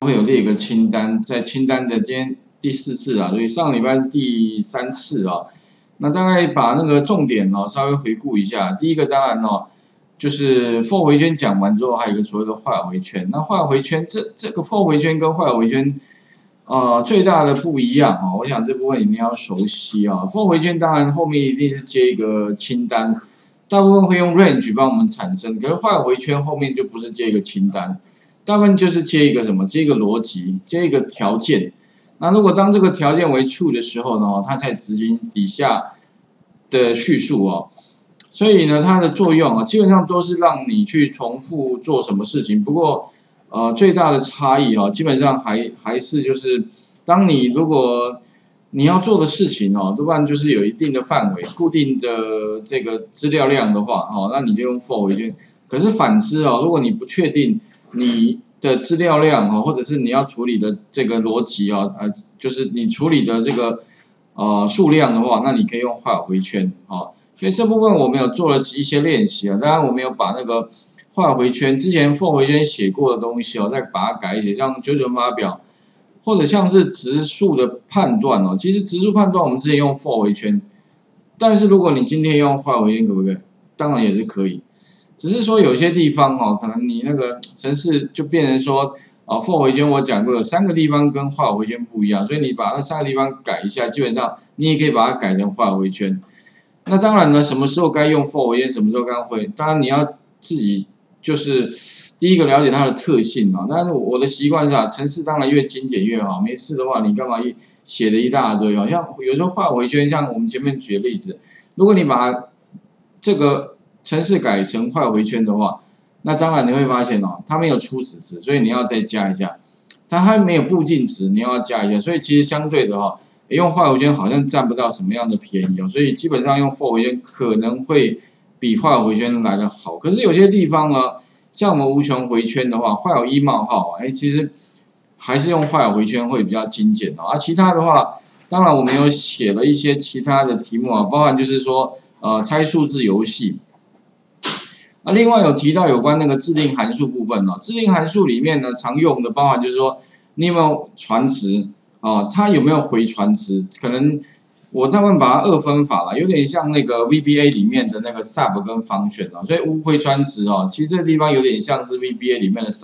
会有列个清单，在清单的今天第4次啊，所以上礼拜是第3次啊。那大概把那个重点哦稍微回顾一下。第一个当然哦，就是 for 回圈讲完之后，还有一个所谓的坏回圈。那坏回圈这个 for 回圈跟坏回圈，最大的不一样哦，我想这部分你们要熟悉啊。for 回圈当然后面一定是接一个清单，大部分会用 range 帮我们产生，可是坏回圈后面就不是接一个清单。大部分就是接一个什么？接一个逻辑，接一个条件。那如果当这个条件为 true 的时候呢，它才执行底下的叙述哦。所以呢，它的作用啊，基本上都是让你去重复做什么事情。不过，最大的差异啊，基本上还是就是，当你如果你要做的事情哦，多半就是有一定的范围、固定的这个资料量的话，哦，那你就用 for 回圈。可是反之哦，如果你不确定你的资料量哦，或者是你要处理的这个逻辑啊，就是你处理的这个数量的话，那你可以用坏回圈啊。所以这部分我们有做了一些练习啊，当然我们有把那个坏回圈之前 for 回圈写过的东西哦，再把它改写，像九九码表，或者像是质数的判断哦。其实质数判断我们之前用 for 回圈，但是如果你今天用坏回圈，可不可以？当然也是可以。只是说有些地方哦，可能你那个程式就变成说，for 回圈我讲过有3个地方跟坏回圈不一样，所以你把那3个地方改一下，基本上你也可以把它改成坏回圈。那当然呢，什么时候该用 for 回圈，什么时候该会，当然你要自己就是第一个了解它的特性啊。但是我的习惯是啊，程式当然越精简越好，没事的话你干嘛写的一大堆，好像有时候坏回圈，像我们前面举的例子，如果你把这个程式改成坏回圈的话，那当然你会发现哦，它没有初始值，所以你要再加一下；它还没有步进值，你要加一下。所以其实相对的哈，用坏回圈好像占不到什么样的便宜哦。所以基本上用 for 回圈可能会比坏回圈来的好。可是有些地方呢，像我们无穷回圈的话，坏有一冒号，其实还是用坏回圈会比较精简哦。其他的话，当然我们有写了一些其他的题目啊，包含就是说猜数字游戏。另外有提到有关那个制定函数部分哦，制定函数里面呢常用的包含就是说，你有没有传值啊？它有没有回传值？可能我大部分把它2分法了，有点像那个 VBA 里面的那个 sub 跟function哦，所以无回传值哦，其实这个地方有点像是 VBA 里面的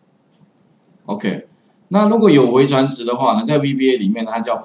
sub。OK， 那如果有回传值的话呢，在 VBA 里面呢它叫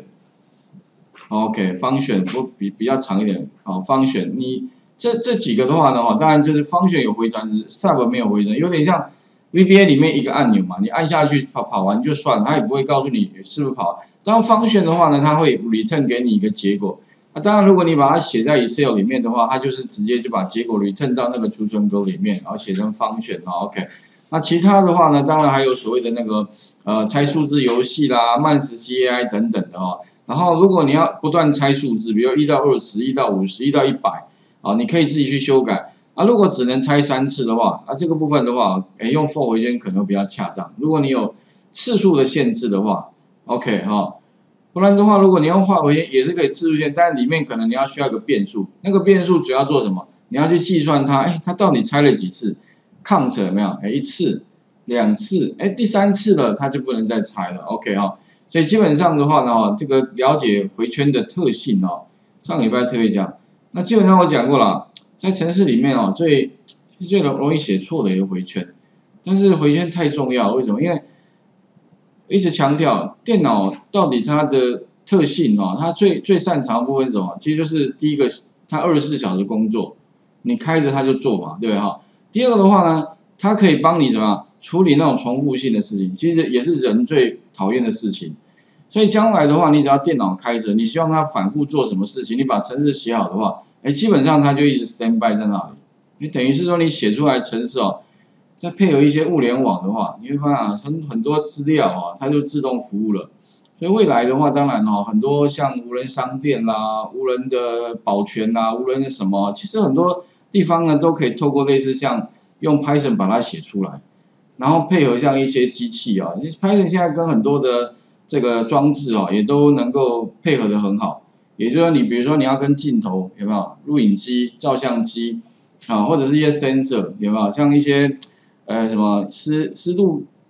function。OK，function 比较长一点哦 function 你。这几个的话呢，当然就是 function 有回传值 ，sub 没有回传，有点像 VBA 里面一个按钮嘛，你按下去跑完就算了，它也不会告诉你是不是跑。当 function 的话呢，它会 return 给你一个结果。当然如果你把它写在 Excel 里面的话，它就是直接就把结果 return 到那个储存格里面，然后写成 function OK。那其他的话呢，当然还有所谓的那个猜数字游戏啦、慢时 CAI 等等的哦。然后如果你要不断猜数字，比如1到20、1到50、1到100。你可以自己去修改如果只能拆3次的话，这个部分的话，用 for 回圈可能比较恰当。如果你有次数的限制的话 ，OK 不然的话，如果你用坏回圈也是可以次数限，但里面可能你要需要一个变数，那个变数主要做什么？你要去计算它，它到底拆了几次 ，count 有没有？1次、2次，第3次了，它就不能再拆了 ，OK 所以基本上的话呢，这个了解回圈的特性上礼拜特别讲。那基本上我讲过了，在程式里面最容易写错的一个回圈，但是回圈太重要，为什么？因为一直强调电脑到底它的特性它最擅长的部分是什么？其实就是第一个，它24小时工作，你开着它就做嘛，对不对第二个的话呢，它可以帮你怎么样处理那种重复性的事情，其实也是人最讨厌的事情。所以将来的话，你只要电脑开着，你希望它反复做什么事情，你把程式写好的话，基本上它就一直 stand by 在那里。等于是说你写出来程式再配合一些物联网的话，你会发现很多资料它就自动服务了。所以未来的话，当然很多像无人商店啦、无人的保全啦、无人的什么，其实很多地方呢都可以透过类似像用 Python 把它写出来，然后配合像一些机器Python 现在跟很多的这个装置也都能够配合的很好，也就是说，你比如说你要跟镜头有没有录影机、照相机或者是一些 sensor 有没有，像一些什么湿度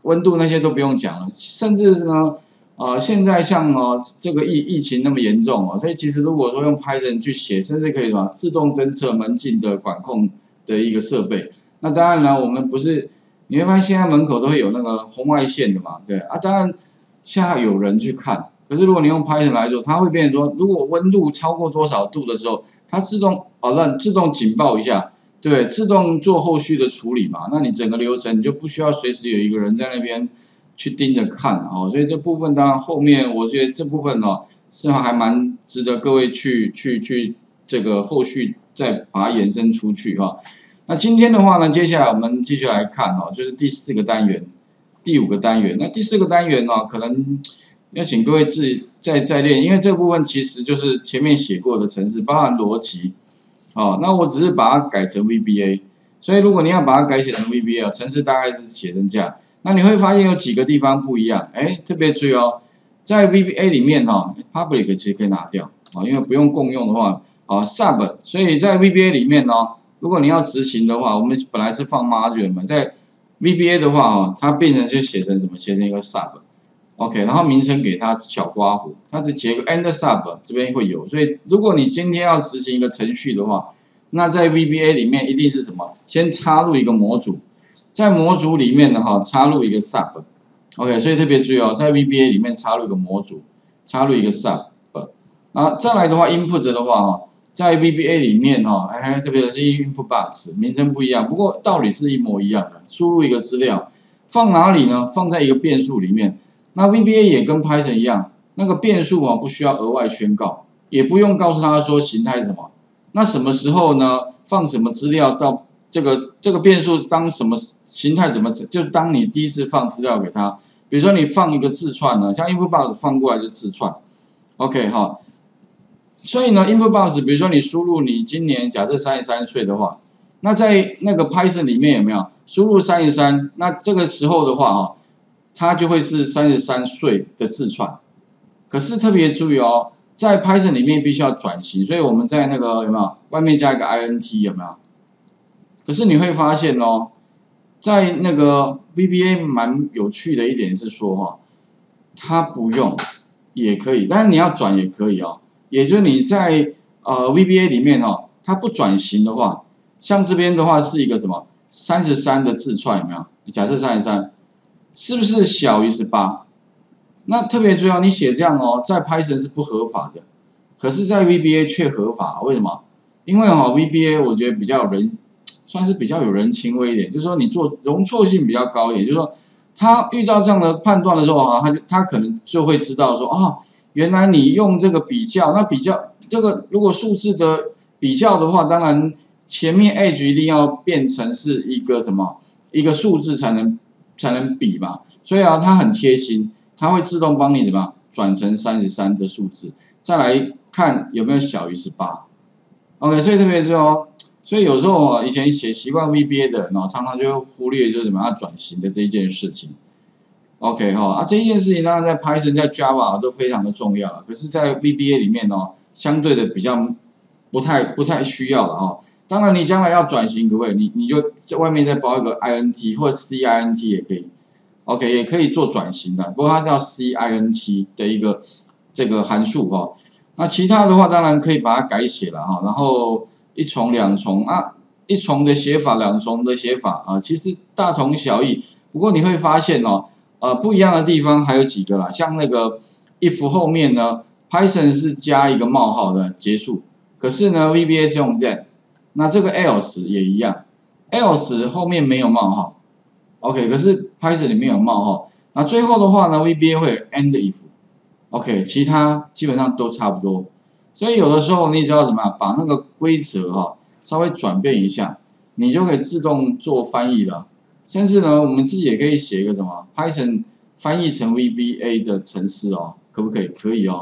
温度那些都不用讲了，甚至是呢，现在像这个疫情那么严重所以其实如果说用 Python 去写，甚至可以什么自动侦测门禁的管控的一个设备。那当然了，我们不是你会发现现在门口都会有那个红外线的嘛，对啊，当然现在有人去看，可是如果你用 Python 来做，它会变成说，如果温度超过多少度的时候，它自动自动警报一下。对，自动做后续的处理嘛，那你整个流程你就不需要随时有一个人在那边去盯着看所以这部分当然后面我觉得这部分是还蛮值得各位去这个后续再把它延伸出去那今天的话呢，接下来我们继续来看就是第4个单元、第5个单元。那第4个单元可能要请各位自己再练，因为这部分其实就是前面写过的程式，包含逻辑。那我只是把它改成 VBA， 所以如果你要把它改写成 VBA， 程式大概是写成这样。那你会发现有几个地方不一样，特别注意在 VBA 里面public 其实可以拿掉因为不用共用的话sub， 所以在 VBA 里面如果你要执行的话，我们本来是放 module 嘛，在 VBA 的话它变成就写成什么？写成一个 sub。OK， 然后名称给它小括弧，它只写个 end sub， 这边会有。所以如果你今天要执行一个程序的话，那在 VBA 里面一定是什么？先插入一个模组，在模组里面呢插入一个 sub。OK， 所以特别注意在 VBA 里面插入一个模组，插入一个 sub。那再来的话 ，input 的话在 VBA 里面特别的是 input box， 名称不一样，不过道理是一模一样的。输入一个资料，放哪里呢？放在一个变数里面。那 VBA 也跟 Python 一样，那个变数不需要额外宣告，也不用告诉他说形态是什么。那什么时候呢？放什么资料到这个变数当什么形态怎么？就当你第一次放资料给他，比如说你放一个字串呢，像 input box 放过来就字串 ，OK 所以呢 input box 比如说你输入你今年假设33岁的话，那在那个 Python 里面有没有输入33？那这个时候的话它就会是33岁的字串，可是特别注意在 Python 里面必须要转型，所以我们在那个有没有外面加一个 int 有没有？可是你会发现在那个 VBA 蛮有趣的一点是说它不用也可以，但是你要转也可以也就是你在VBA 里面它不转型的话，像这边的话是一个什么33的字串有没有？假设33。是不是小于18？那特别注意你写这样在 Python 是不合法的，可是，在 VBA 却合法。为什么？因为VBA 我觉得比较算是比较有人情味一点，就是说你做容错性比较高一点，就是说他遇到这样的判断的时候他可能就会知道说原来你用这个比较，那比较这个如果数字的比较的话，当然前面 edge 一定要变成是一个什么一个数字才能比嘛，所以它很贴心，它会自动帮你怎么样转成33的数字，再来看有没有小于18。OK， 所以特别是所以有时候以前写习惯 VBA 的人常常就会忽略就是怎么样转型的这一件事情。OK 这一件事情当然在 Python 在 Java 都非常的重要，可是，在 VBA 里面相对的比较不太需要了当然，你将来要转型，可不可以？你就在外面再包一个 int 或者 cint 也可以 ，OK， 也可以做转型的。不过它是要 cint 的一个这个函数那其他的话，当然可以把它改写了然后一重、两重一重的写法、两重的写法其实大同小异。不过你会发现不一样的地方还有几个啦，像那个 if 后面呢 ，Python 是加一个冒号的结束，可是呢 VBA 是用 then。那这个 else 也一样 ，else 后面没有冒号 ，OK， 可是 Python 里面有冒号。那最后的话呢 ，VBA 会有 end if，OK， 其他基本上都差不多。所以有的时候你只要怎么样，把那个规则稍微转变一下，你就可以自动做翻译了。甚至呢，我们自己也可以写一个什么 Python 翻译成 VBA 的程式可不可以？可以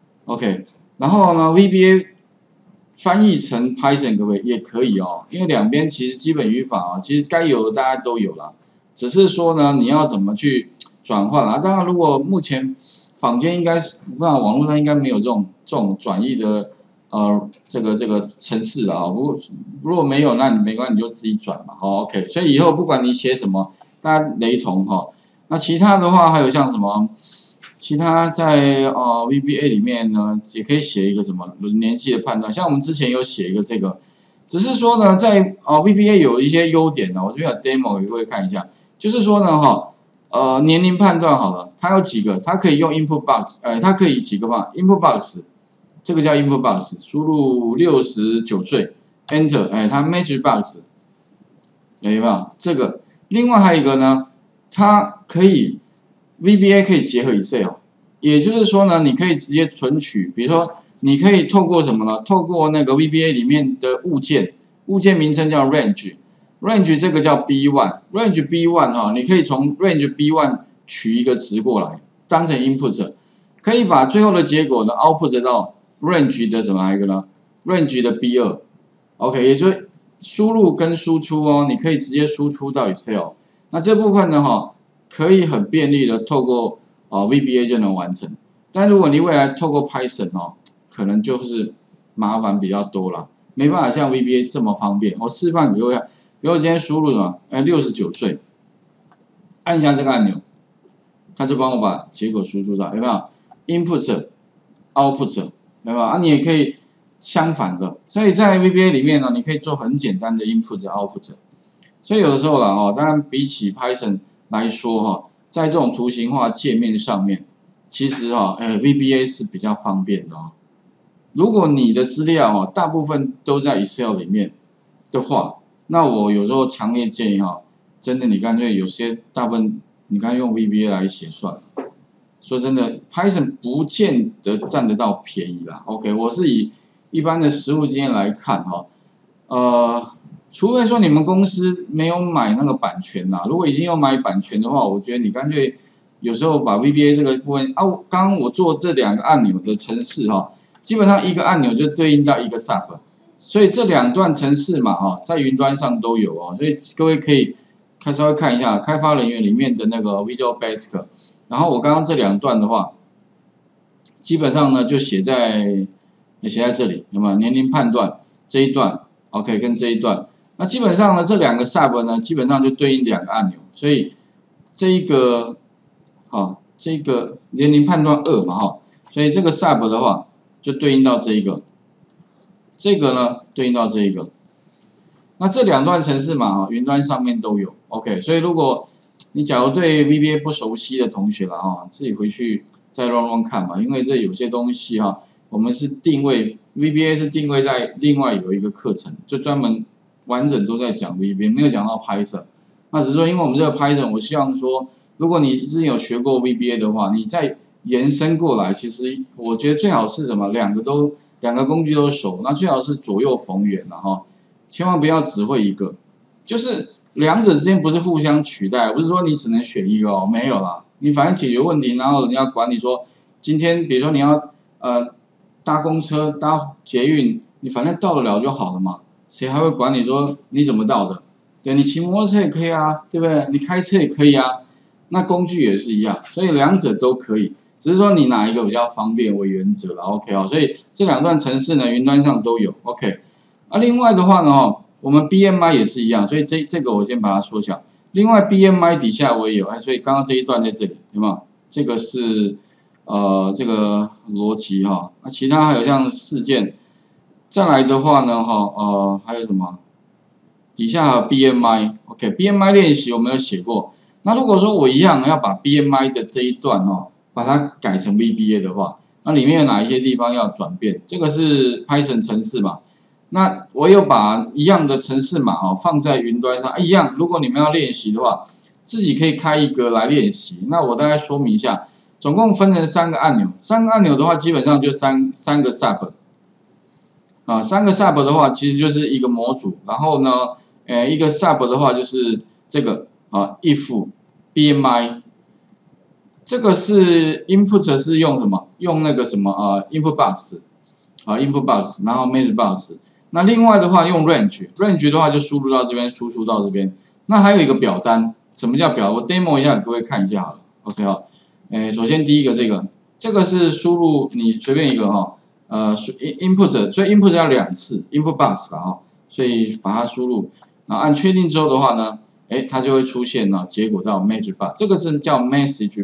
OK， 然后呢 VBA。翻译成 Python 可不可以？也可以因为两边其实基本语法其实该有的大家都有啦，只是说呢，你要怎么去转换当然，如果目前坊间应该是，网络上应该没有这种转译的这个程式不过如果没有，那你没关系，你就自己转嘛OK， 所以以后不管你写什么，大家雷同那其他的话还有像什么？其他在VBA 里面呢，也可以写一个什么轮年纪的判断，像我们之前有写一个这个，只是说呢，在VBA 有一些优点呢，我这边有 demo 给各位看一下，就是说呢年龄判断好了，它有几个，它可以用 input box， 它可以几个嘛 input box， 这个叫 input box， 输入69岁 enter， 它 message box， 有没有？这个，另外还有一个呢，它可以 VBA 可以结合 Excel， 也就是说呢，你可以直接存取，比如说你可以透过什么呢？透过那个 VBA 里面的物件，物件名称叫 range 这个叫 B1，range B1 你可以从 range B1 取一个值过来，当成 input， 可以把最后的结果呢 output 到 range 的什么一个呢 ？range 的 B2，OK， 也就是输入跟输出你可以直接输出到 Excel， 那这部分呢可以很便利的透过VBA 就能完成，但如果你未来透过 Python 可能就是麻烦比较多了，没办法像 VBA 这么方便。我示范给各位看，比如我今天输入什么，69岁，按一下这个按钮，它就帮我把结果输出到，有没有 ？Input、Output， 有没有？你也可以相反的，所以在 VBA 里面呢，你可以做很简单的 Input、Output。所以有的时候啦当然比起 Python 来说在这种图形化界面上面，其实VBA 是比较方便的如果你的资料大部分都在 Excel 里面的话，那我有时候强烈建议真的你干脆有些大部分你干脆用 VBA 来写算了。说真的 ，Python 不见得占得到便宜啦。OK， 我是以一般的实务经验来看除非说你们公司没有买那个版权啦，如果已经有买版权的话，我觉得你干脆有时候把 VBA 这个部分刚刚我做这2个按钮的程式基本上一个按钮就对应到一个 sub， 所以这2段程式嘛在云端上都有所以各位可以稍微看一下开发人员里面的那个 Visual Basic， 然后我刚刚这2段的话，基本上呢就写在这里，有没有年龄判断这一段 ，OK 跟这一段。那基本上呢，这2个 sub 呢，基本上就对应2个按钮，所以这一个这个年龄判断2嘛所以这个 sub 的话就对应到这一个，这个呢对应到这一个。那这2段程式嘛云端上面都有 ，OK， 所以如果你假如对 VBA 不熟悉的同学啦自己回去再 run 看嘛，因为这有些东西我们是定位 VBA 是定位在另外有一个课程，就专门完整都在讲 VBA， 没有讲到 Python。那只是说，因为我们这个 Python， 我希望说，如果你之前有学过 VBA 的话，你再延伸过来，其实我觉得最好是什么，两个工具都熟，那最好是左右逢源千万不要只会一个，就是2者之间不是互相取代，不是说你只能选一个没有啦，你反正解决问题，然后人家管你说，今天比如说你要搭公车搭捷运，你反正到得了就好了嘛。谁还会管你说你怎么到的？对，你骑摩托车也可以啊，对不对？你开车也可以啊，那工具也是一样，所以2者都可以，只是说你哪一个比较方便为原则了 ，OK 所以这2段程式呢，云端上都有 ，OK。另外的话呢我们 BMI 也是一样，所以这个我先把它缩小。另外 BMI 底下我也有，所以刚刚这一段在这里，有没有？这个是这个逻辑那其他还有像事件。再来的话呢，还有什么？底下还有 BMI，OK，BMI 练习我们有写过。那如果说我一样要把 BMI 的这一段把它改成 VBA 的话，那里面有哪一些地方要转变？这个是 Python 程式嘛？那我有把一样的程式码放在云端上，一样。如果你们要练习的话，自己可以开一个来练习。那我大概说明一下，总共分成3个按钮。3个按钮的话，基本上就三个 sub。3个 sub 的话，其实就是一个模组，然后呢，一个 sub 的话就是这个if BMI， 这个是 input 是用什么？用那个什么input box input box， 然后 message box。那另外的话用 range 的话就输入到这边，输出到这边。那还有一个表单，什么叫表？我 demo 一下给各位看一下好了。OK 首先第一个这个是输入你随便一个input， 所以 input 要2次 input box 所以把它输入，然后按确定之后的话呢， 它就会出现呢结果到 message box， 这个是叫 message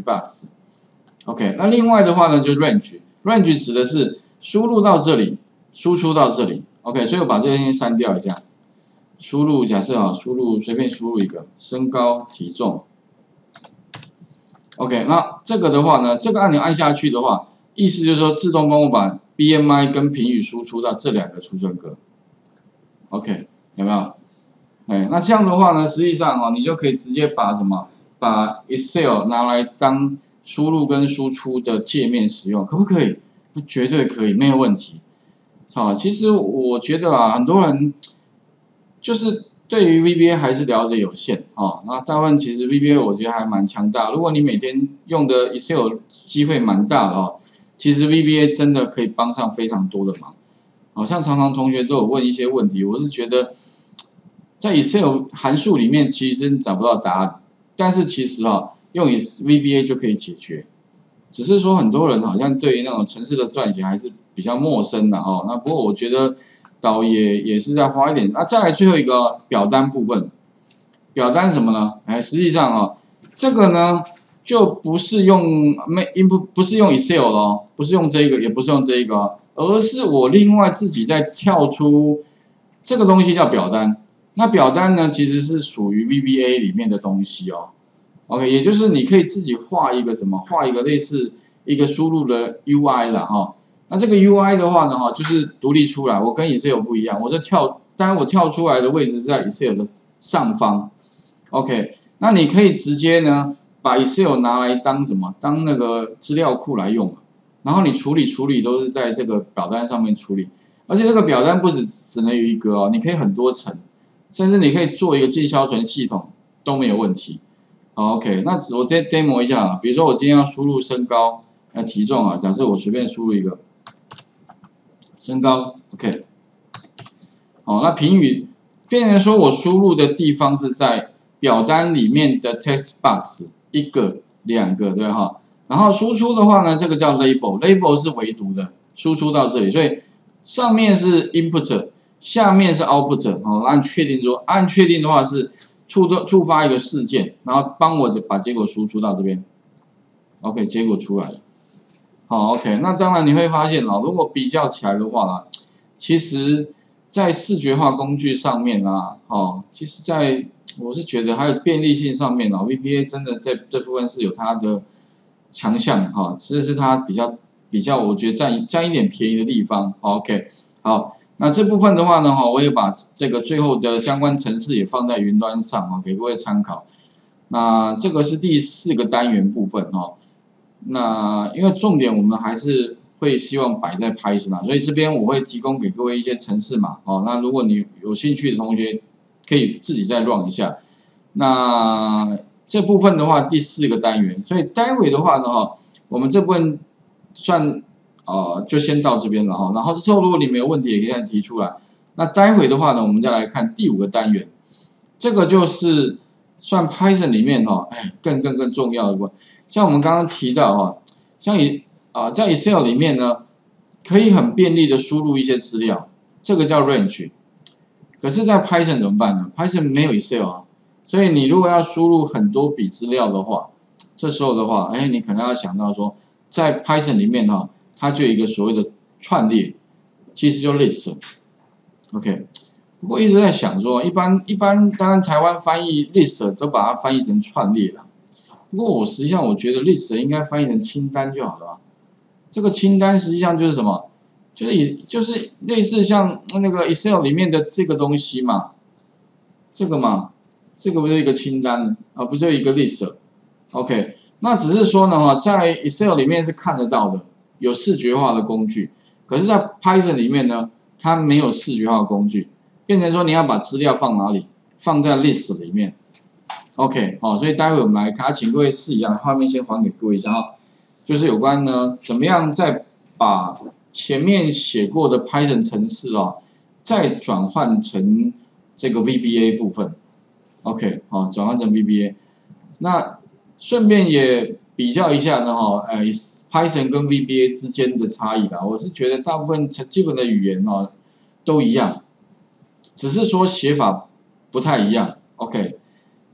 box。OK， 那另外的话呢，就 range 指的是输入到这里，输出到这里。OK， 所以我把这些先删掉一下。输入假设输入随便输入一个身高体重。OK， 那这个的话呢，这个按钮按下去的话，意思就是说自动帮我把 BMI 跟评语输出到这2个储存格。OK， 有没有？那这样的话呢，实际上你就可以直接把把 Excel 拿来当输入跟输出的界面使用，可不可以？那绝对可以，没有问题。其实我觉得很多人就是对于 VBA 还是了解有限那大部分其实 VBA 我觉得还蛮强大。如果你每天用的 Excel 机会蛮大的其实 VBA 真的可以帮上非常多的忙。像常常同学都有问一些问题，我是觉得在 Excel 函数里面其实真找不到答案，但是其实用 VBA 就可以解决。只是说很多人好像对于那种程式的撰写还是比较陌生的那不过我觉得导也是在花一点。那再来最后一个表单部分，表单什么呢？实际上这个呢就不是用 input， 不是用 Excel 咯，不是用这个，也不是用这个而是我另外自己再跳出这个东西叫表单。那表单呢其实是属于 VBA 里面的东西OK， 也就是你可以自己画一个画一个类似一个输入的 UI 啦那这个 UI 的话呢就是独立出来，我跟 Excel 不一样，当然我跳出来的位置是在 Excel 的上方。OK， 那你可以直接呢把 Excel 拿来当当那个资料库来用，然后你处理都是在这个表单上面处理，而且这个表单不只能有一个你可以很多层，甚至你可以做一个进销存系统都没有问题。OK， 那我再 demo 一下比如说我今天要输入身高、体重假设我随便输入一个身高 ，OK， 那评语变成说我输入的地方是在表单里面的 text box 1个、2个，对然后输出的话呢，这个叫 label 是唯独的，输出到这里，所以上面是 input， 下面是 output，按确定的话是触发一个事件，然后帮我把结果输出到这边 ，OK， 结果出来了。OK， 那当然你会发现如果比较起来的话其实，在视觉化工具上面其实我是觉得还有便利性上面VBA 真的在这部分是有它的强项这是它比较我觉得占一点便宜的地方。OK， 好。那这部分的话呢我也把这个最后的相关程式也放在云端上给各位参考。那这个是第4个单元部分那因为重点我们还是会希望摆在 Python 所以这边我会提供给各位一些程式码那如果你有兴趣的同学可以自己再 run 一下。那这部分的话第4个单元，所以待会的话呢我们这部分算就先到这边了然后之后如果你没有问题也可以提出来。那待会的话呢，我们再来看第5个单元，这个就是算 Python 里面更重要的部分。像我们刚刚提到像在 Excel 里面呢，可以很便利的输入一些资料，这个叫 range。可是，在 Python 怎么办呢 ？Python 没有 Excel 所以你如果要输入很多笔资料的话，这时候的话，你可能要想到说，在 Python 里面它就有一个所谓的串列，其实就 list。OK， 不过一直在想说，一般当然台湾翻译 list 都把它翻译成串列了。不过实际上我觉得 list 应该翻译成清单就好了。这个清单实际上就是什么？就是类似像那个 Excel 里面的这个东西嘛，这个不是一个清单不是一个 list。OK， 那只是说呢在 Excel 里面是看得到的，有视觉化的工具，可是，在 Python 里面呢，它没有视觉化的工具，变成说你要把资料放哪里？放在 list 里面。OK， 所以待会我们来看，请各位试一样，画面先还给各位一下就是有关呢，怎么样再把前面写过的 Python 程式再转换成这个 VBA 部分。OK， 转换成 VBA。那顺便也比较一下呢Python 跟 VBA 之间的差异我是觉得大部分基本的语言都一样，只是说写法不太一样。OK，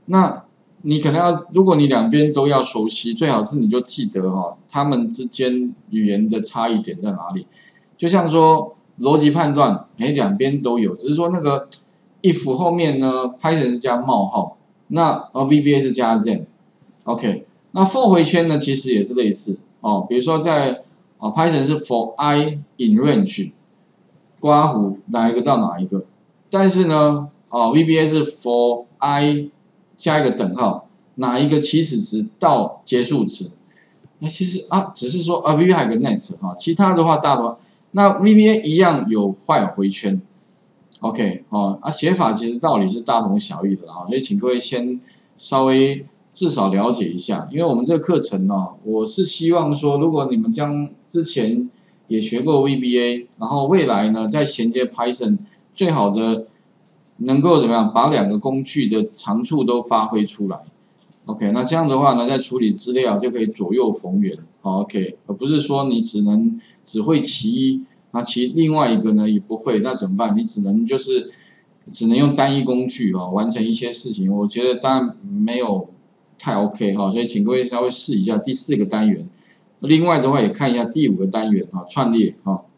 那你可能要，如果你两边都要熟悉，最好是你就记得他们之间语言的差异点在哪里。就像说逻辑判断，两边都有，只是说那个 if 后面呢 Python 是加冒号，那VBA 是加 then。OK， 那 for 回圈呢，其实也是类似比如说在Python 是 for I in range， 刮弧哪一个到哪一个，但是呢VBA 是 for I 加一个等号，哪一个起始值到结束值。那其实只是说VBA 还有个 next 其他的话大多那 VBA 一样有while回圈。OK 写法其实道理是大同小异的所以请各位先稍微至少了解一下，因为我们这个课程我是希望说，如果你们之前也学过 VBA， 然后未来呢再衔接 Python， 最好的能够怎么样把两个工具的长处都发挥出来。OK， 那这样的话呢，在处理资料就可以左右逢源，OK， 而不是说你只会其一，那另外一个呢也不会，那怎么办？你只能用单一工具完成一些事情，我觉得当然没有太 OK 所以请各位稍微试一下第4个单元，另外的话也看一下第5个单元串列